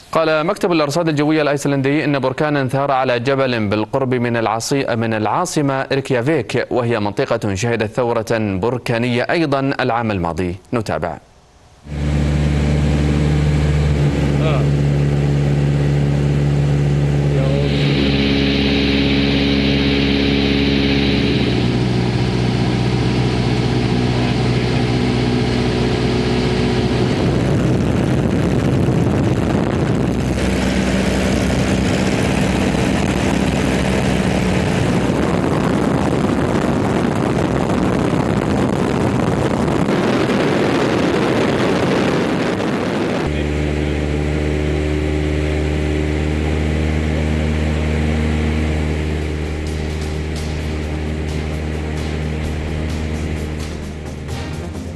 قال مكتب الأرصاد الجوية الأيسلندي إن بركانا ثار على جبل بالقرب من العاصمة ريكيافيك، وهي منطقة شهدت ثورة بركانية أيضا العام الماضي. نتابع.